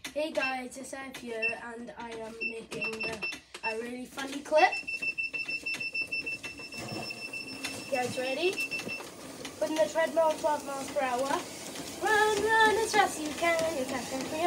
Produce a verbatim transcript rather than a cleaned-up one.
Hey guys, it's Ev here and I am making the, a really funny clip. You guys ready? Putting the treadmill at twelve miles per hour. Run, run as fast as you can. You can't stand for your